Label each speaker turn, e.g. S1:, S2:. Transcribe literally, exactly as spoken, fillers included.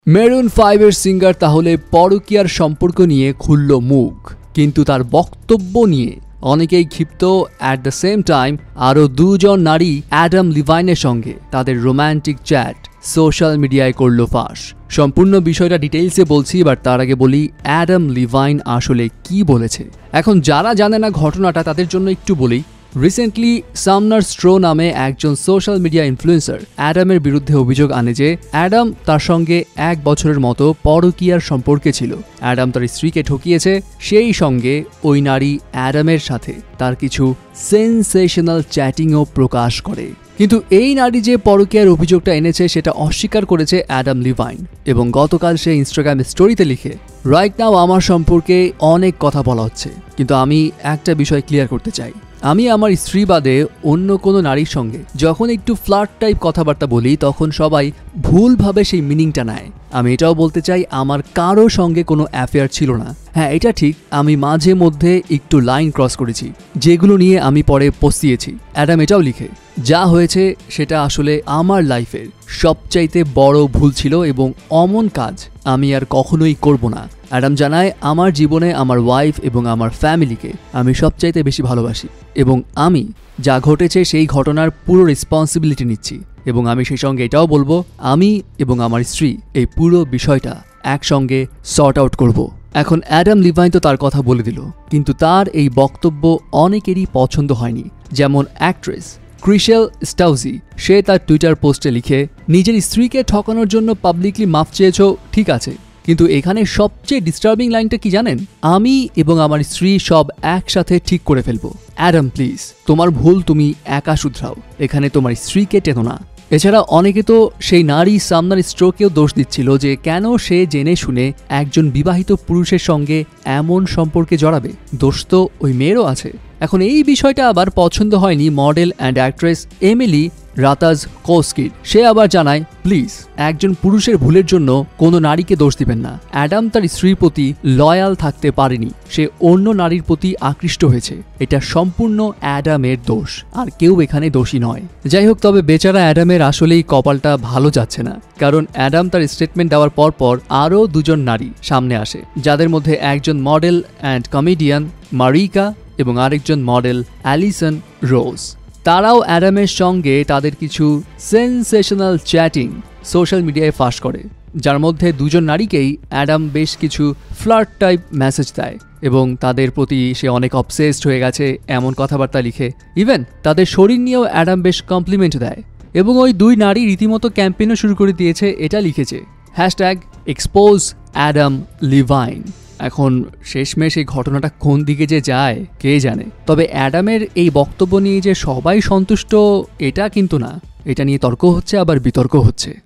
S1: Maroon five এর singer তাহলে পরকীয়ার সম্পর্ক নিয়ে খুলল মুখ, কিন্তু তার বক্তব্য নিয়ে অনেকেই ক্ষিপ্ত। অ্যাট দ্য সেম টাইম আরও দুজন নারী অ্যাডাম লিভাইনের সঙ্গে তাদের রোম্যান্টিক চ্যাট সোশ্যাল মিডিয়ায় করল ফাঁস। সম্পূর্ণ বিষয়টা ডিটেইলসে বলছি, বাট তার আগে বলি অ্যাডাম লিভাইন আসলে কি বলেছে। এখন যারা জানে না ঘটনাটা তাদের জন্য একটু বলি। রিসেন্টলি সামনার স্ট্রো নামে একজন সোশ্যাল মিডিয়া ইনফ্লুয়েন্সার অ্যাডামের বিরুদ্ধে অভিযোগ আনে যে অ্যাডাম তার সঙ্গে এক বছরের মতো পরকীয়ার সম্পর্কে ছিল। অ্যাডাম তার স্ত্রীকে ঠকিয়েছে, সেই সঙ্গে ওই নারী অ্যাডামের সাথে তার কিছু সেনসেশনাল চ্যাটিংও প্রকাশ করে। কিন্তু এই নারী যে পরকীয়ার অভিযোগটা এনেছে সেটা অস্বীকার করেছে অ্যাডাম লিভাইন, এবং গতকাল সে ইনস্টাগ্রাম স্টোরিতে লিখে, রাইট নাও আমার সম্পর্কে অনেক কথা বলা হচ্ছে, কিন্তু আমি একটা বিষয় ক্লিয়ার করতে চাই। আমি আমার স্ত্রী বাদে অন্য কোনো নারীর সঙ্গে যখন একটু ফ্লার্ট টাইপ কথাবার্তা বলি তখন সবাই ভুলভাবে সেই মিনিংটা নেয়। আমি এটাও বলতে চাই আমার কারো সঙ্গে কোনো অ্যাফেয়ার ছিল না। হ্যাঁ, এটা ঠিক, আমি মাঝে মধ্যে একটু লাইন ক্রস করেছি, যেগুলো নিয়ে আমি পরে পস্তিয়েছি। অ্যাডাম এটাও লিখে, যা হয়েছে সেটা আসলে আমার লাইফের সবচাইতে বড় ভুল ছিল এবং অমন কাজ আমি আর কখনোই করব না। অ্যাডাম জানায়, আমার জীবনে আমার ওয়াইফ এবং আমার ফ্যামিলিকে আমি সবচাইতে বেশি ভালোবাসি এবং আমি যা ঘটেছে সেই ঘটনার পুরো রেসপন্সিবিলিটি নিচ্ছি, এবং আমি সেই সঙ্গে এটাও বলবো আমি এবং আমার স্ত্রী এই পুরো বিষয়টা একসঙ্গে সর্ট আউট করব। এখন অ্যাডাম লিভাইন তো তার কথা বলে দিল, কিন্তু তার এই বক্তব্য অনেকেরই পছন্দ হয়নি। যেমন অ্যাক্ট্রেস ক্রিশেল স্টাউজি, সে তার টুইটার পোস্টে লিখে, নিজের স্ত্রীকে ঠকানোর জন্য পাবলিকলি মাফ চেয়েছ, ঠিক আছে, কিন্তু এখানে সবচেয়ে ডিস্টার্বিং লাইনটা কি জানেন? আমি এবং আমার স্ত্রী সব একসাথে ঠিক করে ফেলবো। অ্যাডাম প্লিজ, তোমার ভুল তুমি একা শুধরাও, এখানে তোমার স্ত্রীকে টেনো না। এছাড়া অনেকে তো সেই নারী সামনার স্ট্রোকেও দোষ দিচ্ছিল যে কেন সে জেনে শুনে একজন বিবাহিত পুরুষের সঙ্গে এমন সম্পর্কে জড়াবে, দোষ তো ওই মেয়েরও আছে। এখন এই বিষয়টা আবার পছন্দ হয়নি মডেল অ্যান্ড অ্যাক্ট্রেস এমিলি রাতাজকোস্কির। সে আবার জানায়, প্লিজ একজন পুরুষের ভুলের জন্য কোনো নারীকে দোষ দিবেন না। অ্যাডাম তার স্ত্রীর প্রতি লয়াল থাকতে পারেনি, সে অন্য নারীর প্রতি আকৃষ্ট হয়েছে, এটা সম্পূর্ণ অ্যাডামের দোষ, আর কেউ এখানে দোষী নয়। যাই হোক, তবে বেচারা অ্যাডামের আসলেই কপালটা ভালো যাচ্ছে না, কারণ অ্যাডাম তার স্টেটমেন্ট দেওয়ার পর পর আরও দুজন নারী সামনে আসে, যাদের মধ্যে একজন মডেল অ্যান্ড কমেডিয়ান মারিকা এবং আরেকজন মডেল অ্যালিসন রোজ। তারাও অ্যাডামের সঙ্গে তাদের কিছু সেনসেশনাল চ্যাটিং সোশ্যাল মিডিয়ায় ফাঁস করে, যার মধ্যে দুজন নারীকেই অ্যাডাম বেশ কিছু ফ্লার্ট টাইপ মেসেজ দেয় এবং তাদের প্রতি সে অনেক অবসেসড হয়ে গেছে এমন কথাবার্তা লিখে। ইভেন তাদের শরীর নিয়েও অ্যাডাম বেশ কমপ্লিমেন্ট দেয়, এবং ওই দুই নারী রীতিমতো ক্যাম্পেইনও শুরু করে দিয়েছে। এটা লিখেছে হ্যাশট্যাগ এক্সপোজ অ্যাডাম লিভাইন। এখন শেষমেশ এই ঘটনাটা কোন দিকে যে যায় কে জানে। তবে অ্যাডামের এই বক্তব্য নিয়ে যে সবাই সন্তুষ্ট এটা কিন্তু না, এটা নিয়ে তর্ক হচ্ছে, আবার বিতর্ক হচ্ছে।